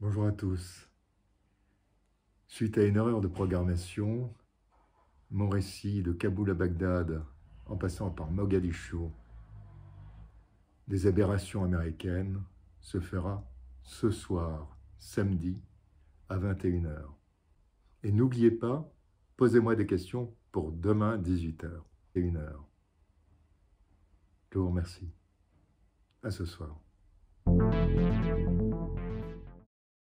Bonjour à tous. Suite à une erreur de programmation, mon récit de Kaboul à Bagdad, en passant par Mogadiscio, des aberrations américaines, se fera ce soir, samedi, à 21 h. Et n'oubliez pas, posez-moi des questions pour demain 18 h et 1 h. Je vous remercie. À ce soir.